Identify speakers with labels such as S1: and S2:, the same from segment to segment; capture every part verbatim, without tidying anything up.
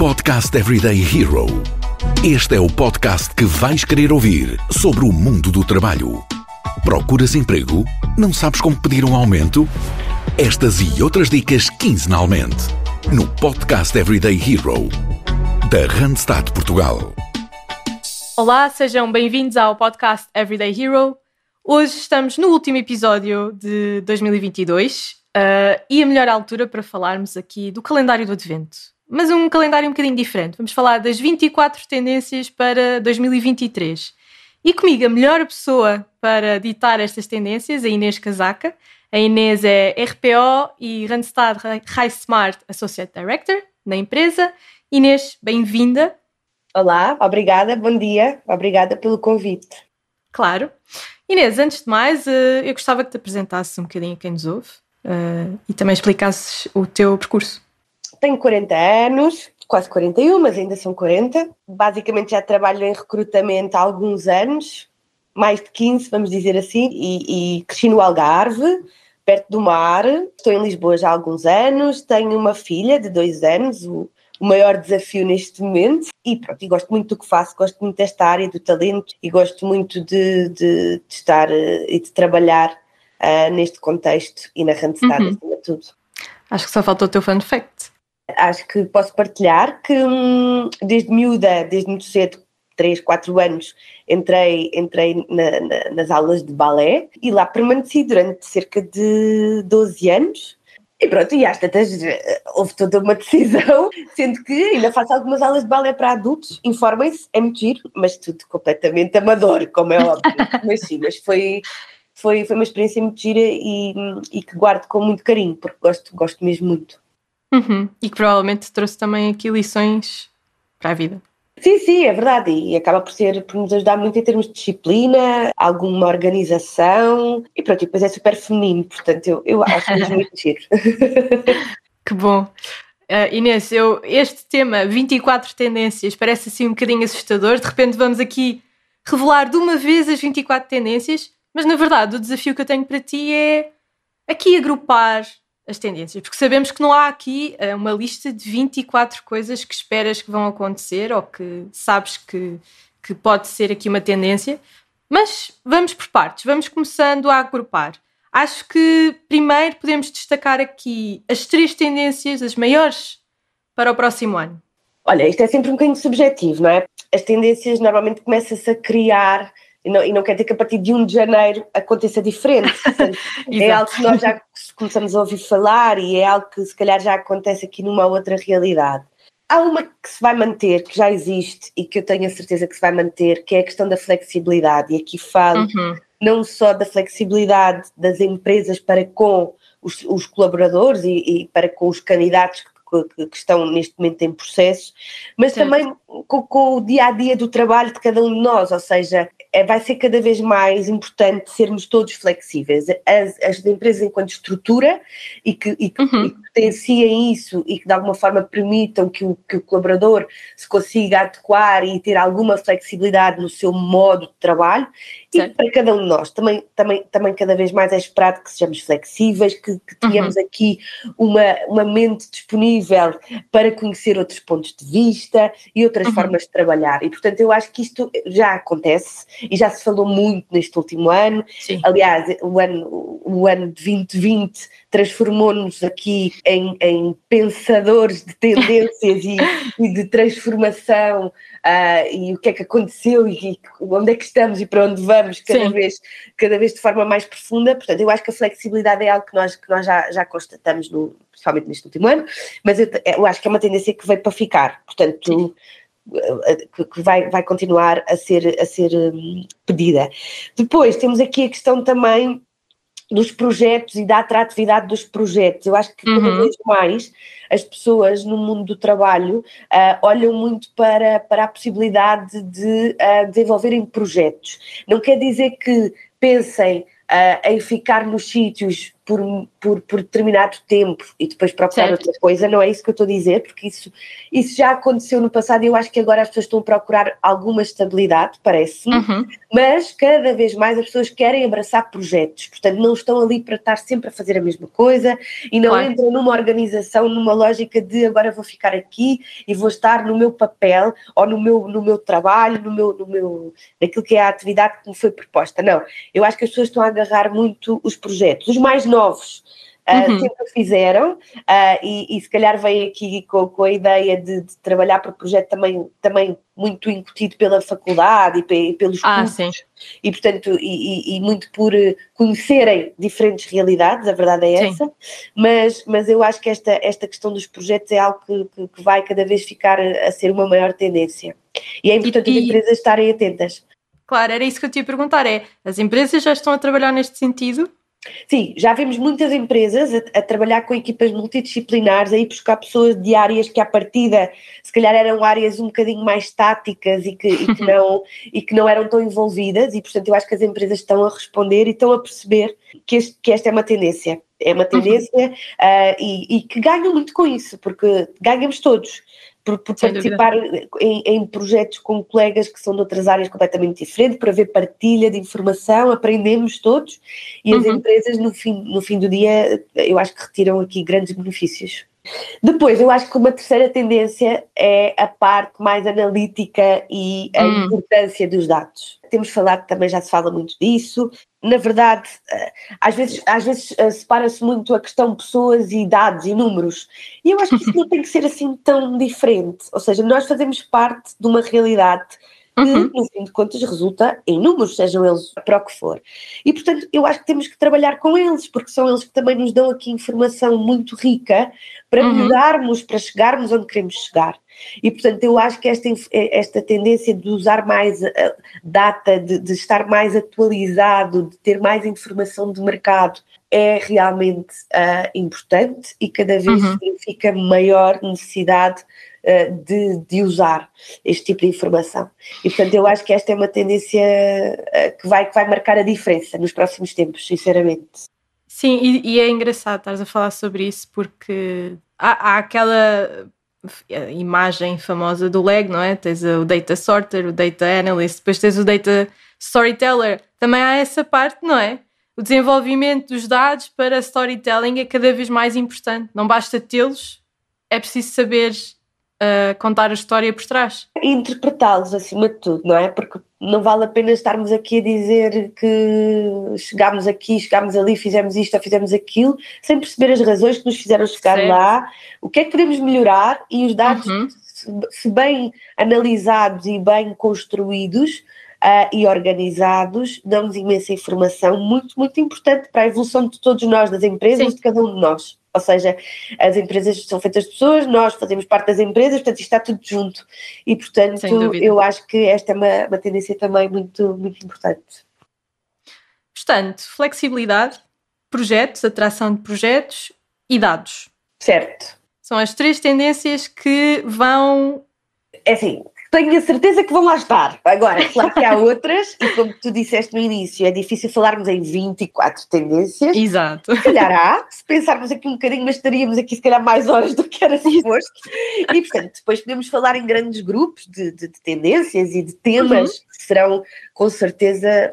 S1: Podcast Everyday Hero. Este é o podcast que vais querer ouvir sobre o mundo do trabalho. Procuras emprego? Não sabes como pedir um aumento? Estas e outras dicas quinzenalmente no Podcast Everyday Hero da Randstad Portugal.
S2: Olá, sejam bem-vindos ao Podcast Everyday Hero. Hoje estamos no último episódio de dois mil e vinte e dois uh, e a melhor altura para falarmos aqui do calendário do Advento. Mas um calendário um bocadinho diferente. Vamos falar das vinte e quatro tendências para dois mil e vinte e três. E comigo a melhor pessoa para ditar estas tendências, a Inês Casaca. A Inês é R P O e Randstad High Smart Associate Director na empresa. Inês, bem-vinda.
S3: Olá, obrigada, bom dia. Obrigada pelo convite.
S2: Claro. Inês, antes de mais, eu gostava que te apresentasses um bocadinho a quem nos ouve uh, e também explicasses o teu percurso.
S3: Tenho quarenta anos, quase quarenta e um, mas ainda são quarenta. Basicamente já trabalho em recrutamento há alguns anos, mais de quinze, vamos dizer assim, e, e cresci no Algarve, perto do mar. Estou em Lisboa já há alguns anos, tenho uma filha de dois anos, o, o maior desafio neste momento, e pronto, e gosto muito do que faço, gosto muito desta área do talento e gosto muito de, de, de estar e de trabalhar uh, neste contexto e na Randstad, uhum. acima de tudo.
S2: Acho que só faltou o teu fun fact.
S3: Acho que posso partilhar que hum, desde miúda, desde muito cedo, três, quatro anos, entrei, entrei na, na, nas aulas de balé e lá permaneci durante cerca de doze anos. E pronto, e às tantas houve toda uma decisão, sendo que ainda faço algumas aulas de balé para adultos, informem-se, é muito giro, mas tudo completamente amador, como é óbvio. Mas sim, mas foi, foi, foi uma experiência muito gira e, e que guardo com muito carinho, porque gosto, gosto mesmo muito.
S2: Uhum. E que provavelmente trouxe também aqui lições para a vida.
S3: Sim, sim, é verdade, e acaba por ser, por nos ajudar muito em termos de disciplina, alguma organização, e pronto, e depois é super feminino, portanto eu, eu acho mesmo muito giro.
S2: Que bom. Uh, Inês, eu, este tema, vinte e quatro tendências, parece assim um bocadinho assustador, de repente vamos aqui revelar de uma vez as vinte e quatro tendências, mas na verdade o desafio que eu tenho para ti é aqui agrupar as tendências, porque sabemos que não há aqui uh, uma lista de vinte e quatro coisas que esperas que vão acontecer ou que sabes que, que pode ser aqui uma tendência, mas vamos por partes, vamos começando a agrupar. Acho que primeiro podemos destacar aqui as três tendências, as maiores, para o próximo ano.
S3: Olha, isto é sempre um bocadinho subjetivo, não é? As tendências normalmente começam-se a criar e não, e não quer dizer que a partir de um de janeiro aconteça diferente. Portanto, é algo que nós já começamos a ouvir falar e é algo que se calhar já acontece aqui numa outra realidade. Há uma que se vai manter, que já existe e que eu tenho a certeza que se vai manter, que é a questão da flexibilidade. E aqui falo uhum. não só da flexibilidade das empresas para com os, os colaboradores e, e para com os candidatos que, que estão neste momento em processo, mas certo. também com, com o dia-a-dia do trabalho de cada um de nós, ou seja, é, vai ser cada vez mais importante sermos todos flexíveis. As, as empresas enquanto estrutura e que, e que, uhum. e que potenciem isso e que de alguma forma permitam que o, que o colaborador se consiga adequar e ter alguma flexibilidade no seu modo de trabalho. Certo. E para cada um de nós, também, também, também cada vez mais é esperado que sejamos flexíveis, que, que tenhamos uhum. aqui uma, uma mente disponível para conhecer outros pontos de vista e outras uhum. formas de trabalhar. E, portanto, eu acho que isto já acontece e já se falou muito neste último ano. Sim. Aliás, o ano, o ano de vinte vinte transformou-nos aqui em, em pensadores de tendências e, e de transformação uh, e o que é que aconteceu e, e onde é que estamos e para onde vamos cada vez, cada vez de forma mais profunda. Portanto, eu acho que a flexibilidade é algo que nós, que nós já, já constatamos, no, principalmente neste último ano, mas eu, eu acho que é uma tendência que veio para ficar. Portanto, Sim. que vai, vai continuar a ser, a ser um, pedida. Depois temos aqui a questão também dos projetos e da atratividade dos projetos. Eu acho que cada uhum. vez mais as pessoas no mundo do trabalho uh, olham muito para, para a possibilidade de uh, desenvolverem projetos. Não quer dizer que pensem uh, em ficar nos sítios por, por, por determinado tempo e depois procurar
S2: certo.
S3: outra coisa, não é isso que eu estou a dizer, porque isso, isso já aconteceu no passado e eu acho que agora as pessoas estão a procurar alguma estabilidade, parece-me,
S2: Uhum.
S3: mas cada vez mais as pessoas querem abraçar projetos, portanto não estão ali para estar sempre a fazer a mesma coisa e não
S2: Claro.
S3: entram numa organização, numa lógica de agora vou ficar aqui e vou estar no meu papel ou no meu, no meu trabalho, no meu, no meu, naquilo que é a atividade que me foi proposta. Não, eu acho que as pessoas estão a agarrar muito os projetos, os mais novos uh,
S2: Uhum.
S3: sempre fizeram uh, e, e se calhar vem aqui com, com a ideia de, de trabalhar para o projeto também, também muito incutido pela faculdade e, pe, e pelos
S2: Ah,
S3: cursos
S2: sim.
S3: e portanto e, e, e muito por conhecerem diferentes realidades, a verdade é essa, mas, mas eu acho que esta, esta questão dos projetos é algo que, que, que vai cada vez ficar a, a ser uma maior tendência e é importante
S2: E-
S3: as empresas estarem atentas.
S2: Claro, era isso que eu te ia perguntar, é, as empresas já estão a trabalhar neste sentido?
S3: Sim, já vemos muitas empresas a, a trabalhar com equipas multidisciplinares, a ir buscar pessoas de áreas que à partida se calhar eram áreas um bocadinho mais táticas e que, e que, não, e que não eram tão envolvidas e portanto eu acho que as empresas estão a responder e estão a perceber que, este, que esta é uma tendência, é uma tendência uhum. uh, e, e que ganham muito com isso, porque ganhamos todos. Por, por participar em, em projetos com colegas que são de outras áreas completamente diferentes, por haver partilha de informação, aprendemos todos e as uhum. empresas no fim, no fim do dia eu acho que retiram aqui grandes benefícios. Depois, eu acho que uma terceira tendência é a parte mais analítica e a hum. importância dos dados. Temos falado, também já se fala muito disso. Na verdade, às vezes, às vezes separa-se muito a questão pessoas e dados e números. E eu acho que isso não tem que ser assim tão diferente. Ou seja, nós fazemos parte de uma realidade que, uhum. no fim de contas, resulta em números, sejam eles para o que for. E, portanto, eu acho que temos que trabalhar com eles, porque são eles que também nos dão aqui informação muito rica para uhum. melhorarmos, para chegarmos onde queremos chegar. E, portanto, eu acho que esta, esta tendência de usar mais a data, de, de estar mais atualizado, de ter mais informação de mercado, é realmente uh, importante e cada vez uhum. fica maior necessidade De, de usar este tipo de informação. E, portanto, eu acho que esta é uma tendência que vai, que vai marcar a diferença nos próximos tempos, sinceramente.
S2: Sim, e, e é engraçado estares a falar sobre isso, porque há, há aquela imagem famosa do Lego, não é? Tens o Data Sorter, o Data Analyst, depois tens o Data Storyteller. Também há essa parte, não é? O desenvolvimento dos dados para storytelling é cada vez mais importante. Não basta tê-los, é preciso saber Uh, contar a história por trás.
S3: E interpretá-los acima de tudo, não é? Porque não vale a pena estarmos aqui a dizer que chegámos aqui, chegámos ali, fizemos isto ou fizemos aquilo, sem perceber as razões que nos fizeram chegar certo. Lá, o que é que podemos melhorar e os dados, uhum. se bem analisados e bem construídos uh, e organizados, dão-nos imensa informação muito, muito importante para a evolução de todos nós, das empresas, Sim. de cada um de nós. Ou seja, as empresas são feitas de pessoas, nós fazemos parte das empresas, portanto isto está tudo junto. E, portanto, eu acho que esta é uma, uma tendência também muito, muito importante.
S2: Portanto, flexibilidade, projetos, atração de projetos e dados.
S3: Certo.
S2: São as três tendências que vão...
S3: É assim... Tenho a certeza que vão lá estar. Agora, claro que há outras, e como tu disseste no início, é difícil falarmos em vinte e quatro tendências.
S2: Exato.
S3: Se calhar há, se pensarmos aqui um bocadinho, mas estaríamos aqui se calhar mais horas do que era suposto. E, portanto, depois podemos falar em grandes grupos de, de, de tendências e de temas uhum. que serão, com certeza,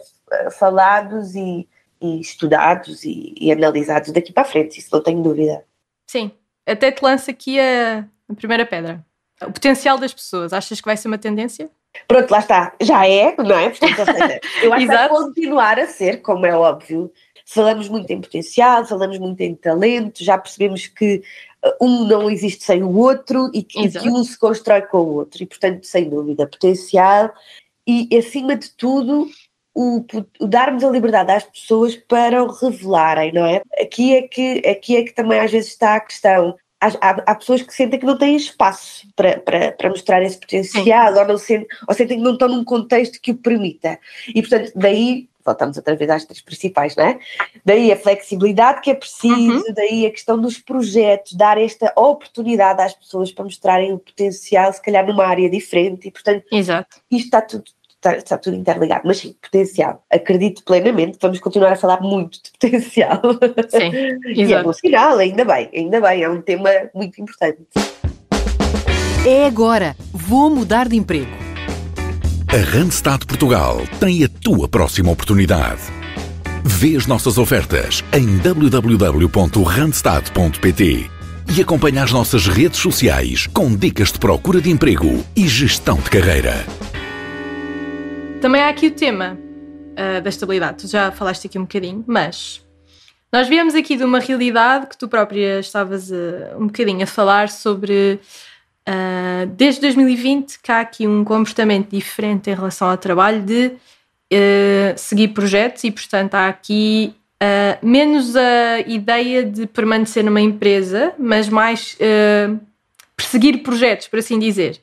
S3: falados e, e estudados e, e analisados daqui para a frente, isso não tenho dúvida.
S2: Sim, até te lanço aqui a, a primeira pedra. O potencial das pessoas, achas que vai ser uma tendência?
S3: Pronto, lá está, já é, não é? Portanto, ou seja, eu acho que vai continuar a ser, como é óbvio. Falamos muito em potencial, falamos muito em talento, já percebemos que um não existe sem o outro e que, e que um se constrói com o outro. E, portanto, sem dúvida, potencial e, acima de tudo, o, o darmos a liberdade às pessoas para o revelarem, não é? Aqui é que, aqui é que também às vezes está a questão. Há, há pessoas que sentem que não têm espaço para, para, para mostrar esse potencial ou, não sentem, ou sentem que não estão num contexto que o permita. E, portanto, daí, voltamos outra vez às três principais, não é? Daí a flexibilidade que é preciso, uhum. daí a questão dos projetos, dar esta oportunidade às pessoas para mostrarem o potencial, se calhar numa área diferente. E, portanto,
S2: Exato.
S3: isto está tudo, está, está tudo interligado, mas sim, potencial. Acredito plenamente que vamos continuar a falar muito de potencial.
S2: Sim,
S3: e é bom sinal, ainda bem, ainda bem, é um tema muito importante.
S4: É agora, vou mudar de emprego.
S1: A Randstad Portugal tem a tua próxima oportunidade. Vê as nossas ofertas em w w w ponto randstad ponto p t e acompanha as nossas redes sociais com dicas de procura de emprego e gestão de carreira.
S2: Também há aqui o tema uh, da estabilidade. Tu já falaste aqui um bocadinho, mas nós viemos aqui de uma realidade que tu própria estavas uh, um bocadinho a falar sobre... Uh, desde dois mil e vinte que há aqui um comportamento diferente em relação ao trabalho de Uh, seguir projetos e, portanto, há aqui uh, menos a ideia de permanecer numa empresa, mas mais uh, perseguir projetos, por assim dizer.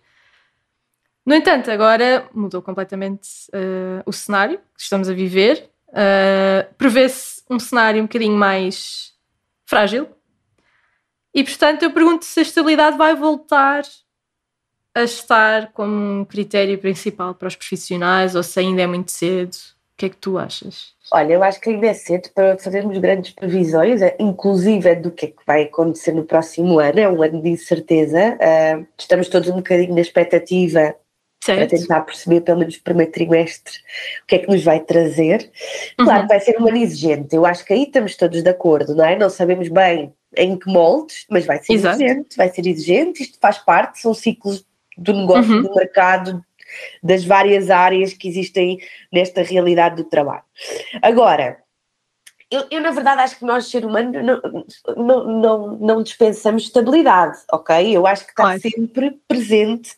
S2: No entanto, agora mudou completamente uh, o cenário que estamos a viver. Uh, prevê-se um cenário um bocadinho mais frágil e, portanto, eu pergunto se a estabilidade vai voltar a estar como um critério principal para os profissionais ou se ainda é muito cedo. O que é que tu achas?
S3: Olha, eu acho que ainda é cedo para fazermos grandes previsões, inclusive do que é que vai acontecer no próximo ano, é um ano de incerteza. Uh, estamos todos um bocadinho na expectativa certo. Para tentar perceber, pelo menos no primeiro trimestre, o que é que nos vai trazer. Claro, uhum. Vai ser um ano exigente, eu acho que aí estamos todos de acordo, não é? Não sabemos bem em que moldes, mas vai ser Exato. exigente, vai ser exigente, isto faz parte, são ciclos do negócio, uhum. do mercado, das várias áreas que existem nesta realidade do trabalho. Agora, eu, eu na verdade acho que nós, ser humano, não, não, não, não dispensamos estabilidade, ok? Eu acho que está claro. sempre presente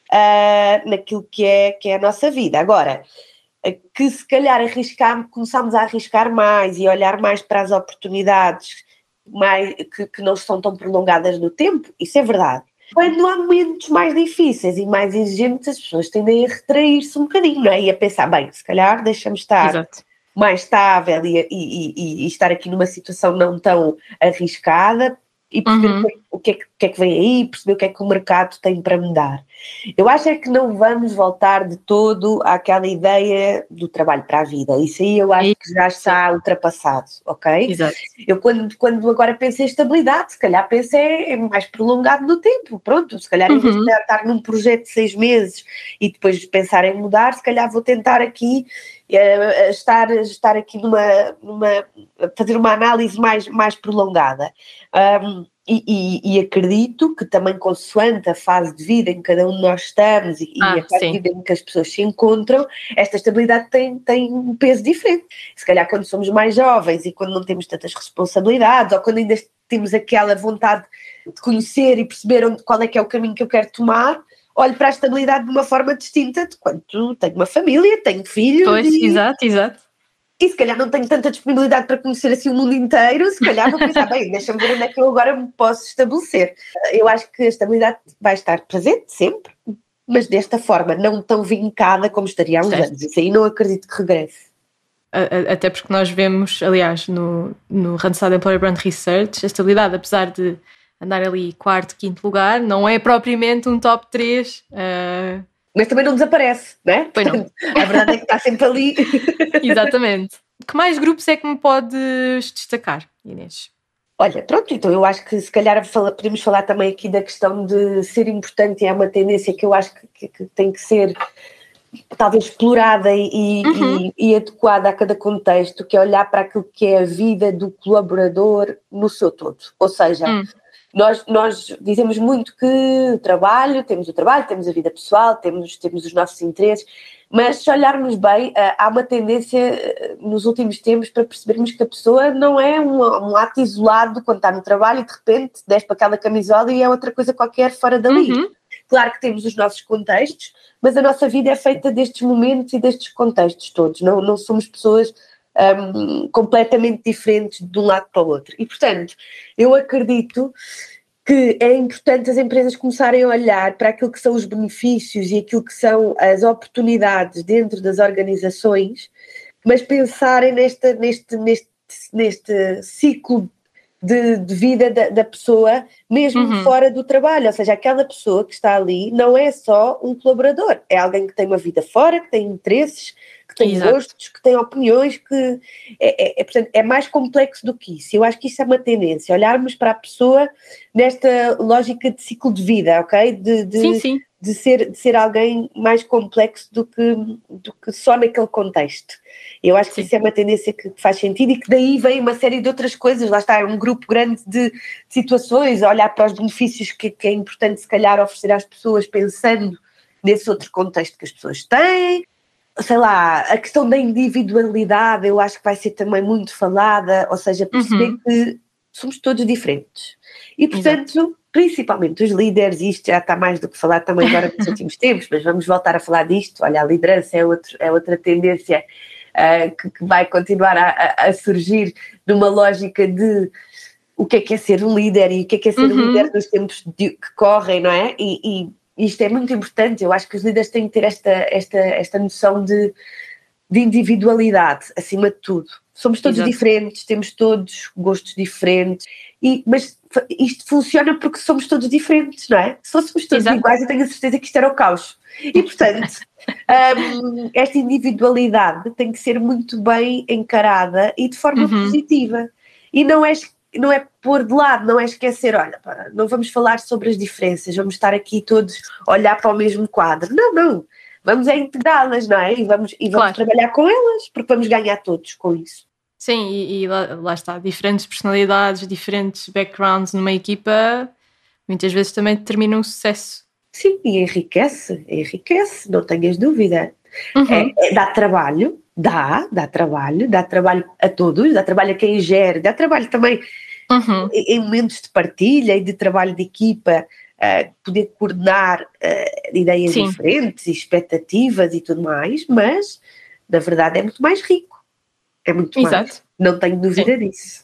S3: uh, naquilo que é, que é a nossa vida. Agora, que se calhar arriscar, começamos a arriscar mais e olhar mais para as oportunidades mais, que, que não são tão prolongadas no tempo, isso é verdade. Quando há momentos mais difíceis e mais exigentes, as pessoas tendem a retrair-se um bocadinho, não é? E a pensar, bem, se calhar deixa-me estar Exato. mais estável e, e, e, e estar aqui numa situação não tão arriscada e perceber uhum. o, que é que, o que é que vem aí, perceber o que é que o mercado tem para me dar. Eu acho é que não vamos voltar de todo àquela ideia do trabalho para a vida. Isso aí eu acho que já está ultrapassado, ok?
S2: Exato.
S3: Eu quando, quando agora penso em estabilidade, se calhar penso é, é mais prolongado no tempo, pronto, se calhar uhum. em vez de estar num projeto de seis meses e depois pensar em mudar, se calhar vou tentar aqui uh, estar, estar aqui numa, numa, fazer uma análise mais, mais prolongada. Um, E, e, e acredito que também consoante a fase de vida em que cada um de nós estamos e, ah, e a fase sim. de vida em que as pessoas se encontram, esta estabilidade tem, tem um peso diferente. Se calhar quando somos mais jovens e quando não temos tantas responsabilidades ou quando ainda temos aquela vontade de conhecer e perceber onde, qual é que é o caminho que eu quero tomar, olho para a estabilidade de uma forma distinta de quando tenho uma família, tenho filhos.
S2: Pois, e... exato, exato.
S3: E se calhar não tenho tanta disponibilidade para conhecer assim o mundo inteiro, se calhar vou pensar, bem, deixa-me ver onde é que eu agora me posso estabelecer. Eu acho que a estabilidade vai estar presente sempre, mas desta forma, não tão vincada como estaria há uns certo. anos. Isso aí não acredito que regresse.
S2: Até porque nós vemos, aliás, no, no Randstad Employer Brand Research, a estabilidade, apesar de andar ali quarto, quinto lugar, não é propriamente um top três... Uh...
S3: Mas também não desaparece, não é?
S2: Pois não.
S3: A verdade é que está sempre ali.
S2: Exatamente. Que mais grupos é que me podes destacar, Inês?
S3: Olha, pronto, então eu acho que se calhar fala, podemos falar também aqui da questão de ser importante, e é uma tendência que eu acho que, que, que tem que ser talvez explorada e, uhum. e, e adequada a cada contexto, que é olhar para aquilo que é a vida do colaborador no seu todo. Ou seja... Uhum. Nós, nós dizemos muito que o trabalho, temos o trabalho, temos a vida pessoal, temos, temos os nossos interesses, mas se olharmos bem, há uma tendência nos últimos tempos para percebermos que a pessoa não é um, um ato isolado quando está no trabalho e de repente desce para aquela camisola e é outra coisa qualquer fora dali. Uhum. Claro que temos os nossos contextos, mas a nossa vida é feita destes momentos e destes contextos todos, não, não somos pessoas... Um, completamente diferentes de um lado para o outro. E, portanto, eu acredito que é importante as empresas começarem a olhar para aquilo que são os benefícios e aquilo que são as oportunidades dentro das organizações, mas pensarem nesta, neste, neste, neste ciclo de, de vida da, da pessoa, mesmo uhum. fora do trabalho. Ou seja, aquela pessoa que está ali não é só um colaborador, é alguém que tem uma vida fora, que tem interesses, que tem Exato. Gostos, que tem opiniões, que é, é, é, portanto, é mais complexo do que isso. Eu acho que isso é uma tendência, olharmos para a pessoa nesta lógica de ciclo de vida, ok? De, de,
S2: sim, sim.
S3: De, ser, de ser alguém mais complexo do que, do que só naquele contexto. Eu acho que sim. Isso é uma tendência que faz sentido e que daí vem uma série de outras coisas. Lá está, é um grupo grande de, de situações, olhar para os benefícios que, que é importante se calhar oferecer às pessoas pensando nesse outro contexto que as pessoas têm. Sei lá, a questão da individualidade eu acho que vai ser também muito falada, ou seja, perceber uhum. que somos todos diferentes. E, portanto, Exato. Principalmente os líderes, isto já está mais do que falar também agora nos últimos tempos, mas vamos voltar a falar disto. Olha, a liderança é, outro, é outra tendência uh, que, que vai continuar a, a surgir numa lógica de o que é que é ser um líder e o que é que é ser uhum. um líder nos tempos de, que correm, não é? E, e isto é muito importante. Eu acho que os líderes têm que ter esta, esta, esta noção de, de individualidade, acima de tudo. Somos todos Exato. Diferentes, temos todos gostos diferentes, e, mas isto funciona porque somos todos diferentes, não é? Se fôssemos todos Exato. Iguais, eu tenho a certeza que isto era o caos. E, portanto, um, esta individualidade tem que ser muito bem encarada e de forma uhum. positiva. E não é, não é pôr de lado, não é esquecer, olha, pá, não vamos falar sobre as diferenças, vamos estar aqui todos a olhar para o mesmo quadro. Não, não. Vamos é integrá-las, não é? E vamos, e vamos claro. Trabalhar com elas, porque vamos ganhar todos com isso.
S2: Sim, e, e lá, lá está, diferentes personalidades, diferentes backgrounds numa equipa, muitas vezes também determinam o sucesso.
S3: Sim, e enriquece, enriquece, não tenhas dúvida. Uhum. É, é, dá trabalho, dá, dá trabalho, dá trabalho a todos, dá trabalho a quem gere, dá trabalho também uhum. em, em momentos de partilha e de trabalho de equipa, uh, poder coordenar uh, ideias Sim. Diferentes, expectativas e tudo mais, mas na verdade é muito mais rico. É muito Exato. Mais. Não tenho dúvida Sim. Disso.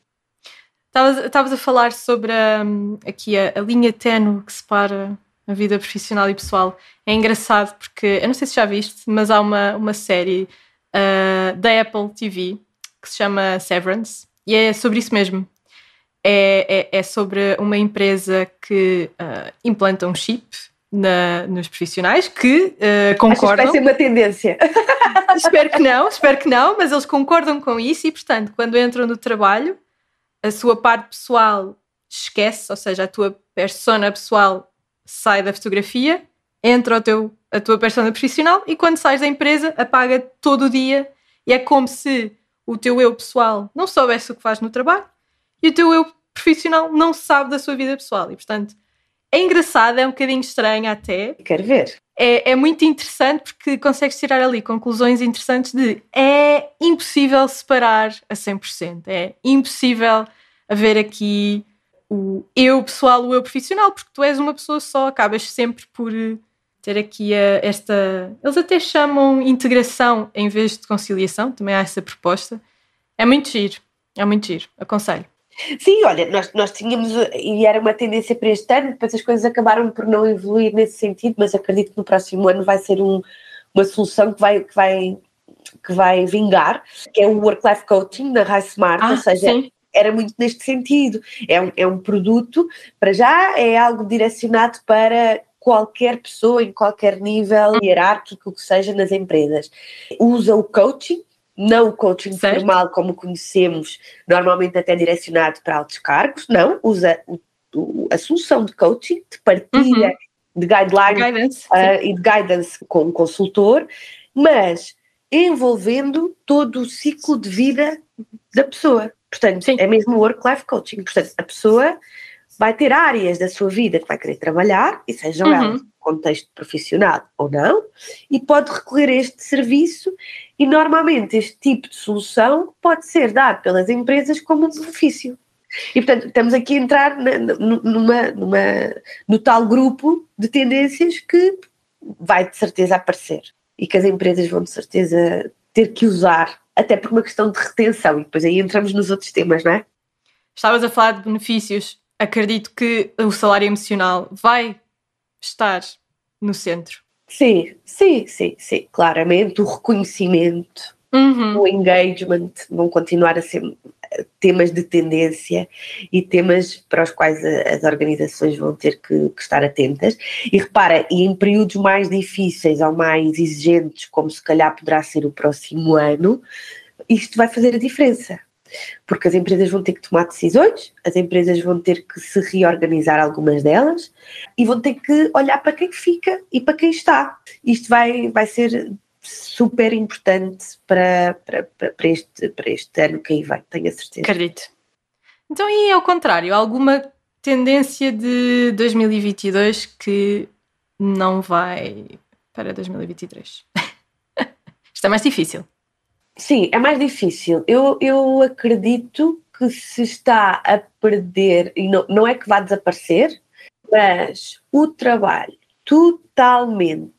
S2: Estavas a falar sobre a, aqui a, a linha ténue que separa a vida profissional e pessoal. É engraçado porque, eu não sei se já viste, mas há uma, uma série uh, da Apple T V que se chama Severance e é sobre isso mesmo. É, é, é sobre uma empresa que uh, implanta um chip Na, nos profissionais que uh, concordam.
S3: Acho que vai ser uma tendência.
S2: Espero que não, espero que não, mas eles concordam com isso e, portanto, quando entram no trabalho, a sua parte pessoal esquece, ou seja, a tua persona pessoal sai da fotografia, entra o teu, a tua persona profissional e quando sais da empresa apaga todo o dia e é como se o teu eu pessoal não soubesse o que faz no trabalho e o teu eu profissional não sabe da sua vida pessoal e, portanto, é engraçado, é um bocadinho estranho até.
S3: Quero ver.
S2: É, é muito interessante porque consegues tirar ali conclusões interessantes de é impossível separar a cem por cento. É impossível haver aqui o eu pessoal, o eu profissional, porque tu és uma pessoa só, acabas sempre por ter aqui a, esta... Eles até chamam integração em vez de conciliação, também há essa proposta. É muito giro, é muito giro, aconselho.
S3: Sim, olha, nós, nós tínhamos, e era uma tendência para este ano, depois as coisas acabaram por não evoluir nesse sentido, mas acredito que no próximo ano vai ser um, uma solução que vai, que, vai, que vai vingar, que é o Work-Life Coaching da HighSmart, ah, ou seja, sim. Era muito neste sentido, é um, é um produto, para já é algo direcionado para qualquer pessoa, em qualquer nível hierárquico que seja nas empresas. Usa o coaching, não o coaching certo. Formal como conhecemos, normalmente até direcionado para altos cargos, não, usa o, o, a solução de coaching, de partilha, uhum. de guidelines uh, e de guidance com o consultor, mas envolvendo todo o ciclo de vida da pessoa. Portanto, Sim. é mesmo work-life coaching. Portanto, a pessoa vai ter áreas da sua vida que vai querer trabalhar, e sejam uhum. elas no contexto profissional ou não, e pode recorrer a este serviço. E normalmente este tipo de solução pode ser dado pelas empresas como um benefício. E portanto estamos aqui a entrar na, numa, numa, no tal grupo de tendências que vai de certeza aparecer e que as empresas vão de certeza ter que usar, até por uma questão de retenção, e depois aí entramos nos outros temas, não é?
S2: Estavas a falar de benefícios, acredito que o salário emocional vai estar no centro.
S3: Sim, sim, sim, sim, claramente o reconhecimento, uhum. o engagement vão continuar a ser uh, temas de tendência e temas para os quais a, as organizações vão ter que, que estar atentas. E repara, e em períodos mais difíceis ou mais exigentes, como se calhar poderá ser o próximo ano, isto vai fazer a diferença. Porque as empresas vão ter que tomar decisões, as empresas vão ter que se reorganizar, algumas delas, e vão ter que olhar para quem fica e para quem está. Isto vai, vai ser super importante para, para, para, este, para este ano que aí vem, tenho a certeza.
S2: Acredito. Então, e ao contrário, alguma tendência de dois mil e vinte e dois que não vai para dois mil e vinte e três? Isto é mais difícil.
S3: Sim, é mais difícil. Eu, eu acredito que se está a perder, e não, não é que vá desaparecer, mas o trabalho totalmente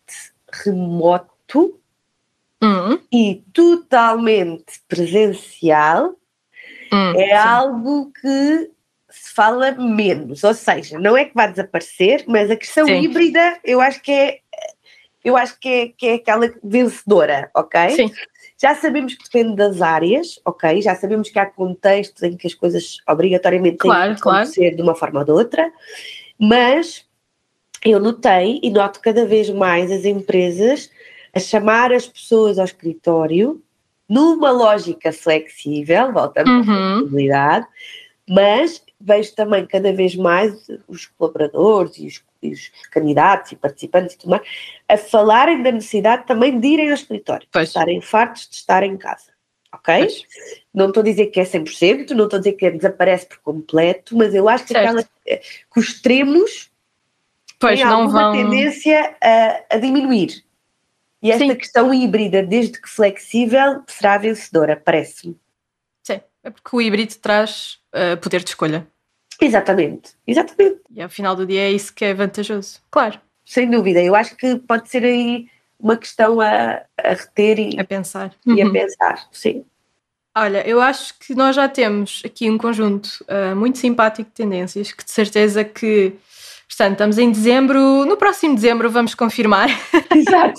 S3: remoto
S2: Hum.
S3: e totalmente presencial
S2: hum,
S3: é
S2: sim.
S3: algo que se fala menos. Ou seja, não é que vá desaparecer, mas a questão
S2: Sim.
S3: híbrida eu acho que é, eu acho que é, que é aquela vencedora, ok?
S2: Sim.
S3: Já sabemos que depende das áreas, ok? Já sabemos que há contextos em que as coisas obrigatoriamente
S2: Claro,
S3: têm que acontecer
S2: claro.
S3: de uma forma ou de outra, mas eu notei e noto cada vez mais as empresas a chamar as pessoas ao escritório numa lógica flexível, voltamos
S2: Uhum.
S3: à flexibilidade, mas vejo também cada vez mais os colaboradores e os, e os candidatos e participantes e tudo mais a falarem da necessidade também de irem ao escritório,
S2: Pois.
S3: de estarem fartos de estar em casa, ok?
S2: Pois.
S3: Não estou a dizer que é cem por cento, não estou a dizer que desaparece por completo, mas eu acho que, aquela, que os extremos
S2: Pois,
S3: têm
S2: não
S3: alguma
S2: vão...
S3: tendência a, a diminuir. E esta
S2: Sim.
S3: questão híbrida, desde que flexível, será vencedora, parece-me.
S2: Sim, é porque o híbrido traz uh, poder de escolha.
S3: Exatamente, exatamente.
S2: E ao final do dia é isso que é vantajoso. Claro.
S3: Sem dúvida, eu acho que pode ser aí uma questão a, a reter e
S2: A pensar.
S3: e
S2: Uhum.
S3: a pensar, sim.
S2: Olha, eu acho que nós já temos aqui um conjunto uh, muito simpático de tendências, que de certeza que, portanto, estamos em dezembro, no próximo dezembro vamos confirmar.
S3: Exato.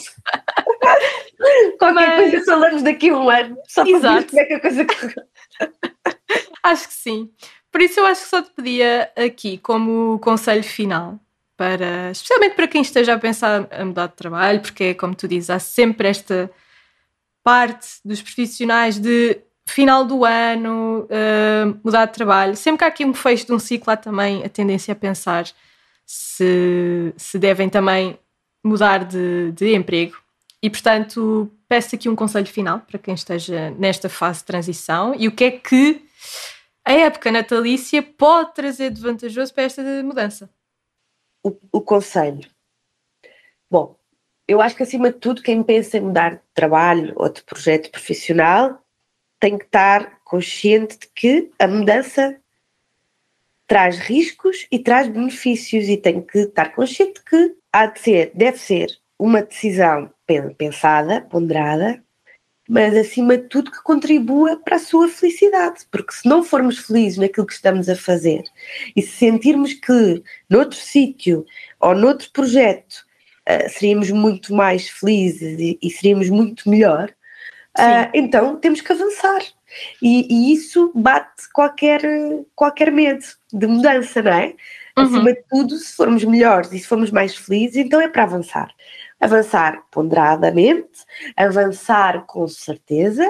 S3: Qualquer
S2: Mas...
S3: coisa falamos daqui a um ano, só para
S2: Exato.
S3: ver como é que a coisa correu.
S2: Acho que sim. Por isso eu acho que só te pedia aqui como conselho final, para, especialmente para quem esteja a pensar a mudar de trabalho, porque como tu dizes, há sempre esta parte dos profissionais de final do ano, uh, mudar de trabalho. Sempre que há aqui um fecho de um ciclo, há também a tendência a pensar se, se devem também mudar de, de emprego. E, portanto, peço aqui um conselho final para quem esteja nesta fase de transição e o que é que a época natalícia pode trazer de vantajoso para esta mudança.
S3: O, o conselho. Bom, eu acho que, acima de tudo, quem pensa em mudar de trabalho ou de projeto profissional tem que estar consciente de que a mudança traz riscos e traz benefícios e tem que estar consciente de que há de ser, deve ser uma decisão pensada, ponderada, mas acima de tudo que contribua para a sua felicidade, porque se não formos felizes naquilo que estamos a fazer e se sentirmos que noutro sítio ou noutro projeto uh, seríamos muito mais felizes e, e seríamos muito melhor, uh, então temos que avançar. E, e isso bate qualquer, qualquer medo de mudança, não é? Uhum. Acima de tudo, se formos melhores e se formos mais felizes, então é para avançar. Avançar ponderadamente, avançar com certeza,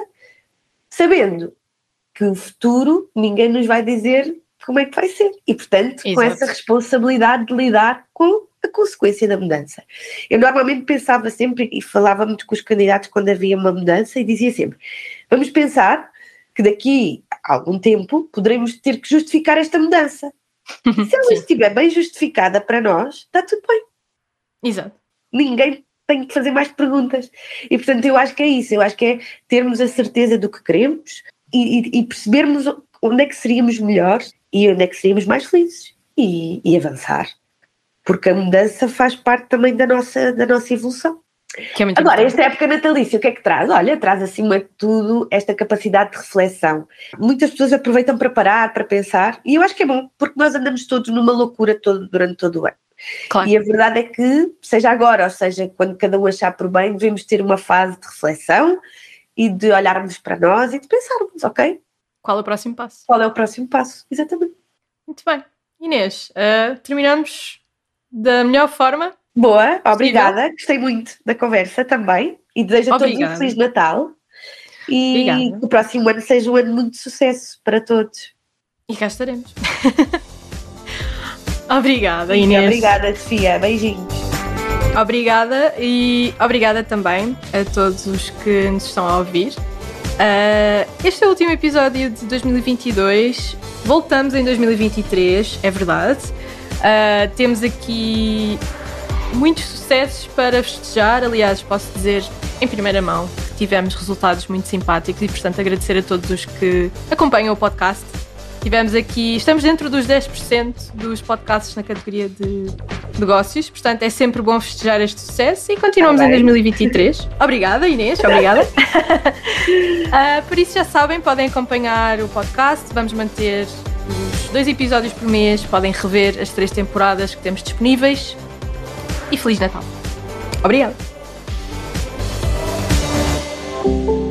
S3: sabendo que o futuro ninguém nos vai dizer como é que vai ser. E, portanto, Exato. Com essa responsabilidade de lidar com a consequência da mudança. Eu normalmente pensava sempre, e falava muito com os candidatos quando havia uma mudança, e dizia sempre, vamos pensar que daqui a algum tempo poderemos ter que justificar esta mudança. E se ela estiver bem justificada para nós, está tudo bem.
S2: Exato.
S3: Ninguém tem que fazer mais perguntas. E, portanto, eu acho que é isso. Eu acho que é termos a certeza do que queremos e, e, e percebermos onde é que seríamos melhores e onde é que seríamos mais felizes. E, e avançar. Porque a mudança faz parte também da nossa, da nossa evolução.
S2: Que é muito
S3: Agora,
S2: importante.
S3: esta época natalícia, o que é que traz? Olha, traz acima de tudo esta capacidade de reflexão. Muitas pessoas aproveitam para parar, para pensar, e eu acho que é bom, porque nós andamos todos numa loucura todo, durante todo o ano.
S2: Claro.
S3: E a verdade é que, seja agora, ou seja, quando cada um achar por bem, devemos ter uma fase de reflexão e de olharmos para nós e de pensarmos, ok?
S2: qual é o próximo passo?
S3: Qual é o próximo passo? Exatamente.
S2: Muito bem. Inês, uh, terminamos da melhor forma.
S3: Boa, obrigada. Gostei muito da conversa também. E desejo a todos um Feliz Natal. E obrigada. Que o próximo ano seja um ano de muito sucesso para todos.
S2: E cá estaremos. Obrigada, Inês.
S3: Obrigada, Sofia. Beijinhos.
S2: Obrigada e obrigada também a todos os que nos estão a ouvir. Uh, este é o último episódio de dois mil e vinte e dois. Voltamos em dois mil e vinte e três, é verdade. Uh, temos aqui muitos sucessos para festejar. Aliás, posso dizer em primeira mão que tivemos resultados muito simpáticos e, portanto, agradecer a todos os que acompanham o podcast. Tivemos aqui, estamos dentro dos dez por cento dos podcasts na categoria de negócios, portanto é sempre bom festejar este sucesso e continuamos em dois mil e vinte e três. Obrigada, Inês, obrigada. uh, por isso já sabem, podem acompanhar o podcast, vamos manter os dois episódios por mês, podem rever as três temporadas que temos disponíveis e Feliz Natal. Obrigada.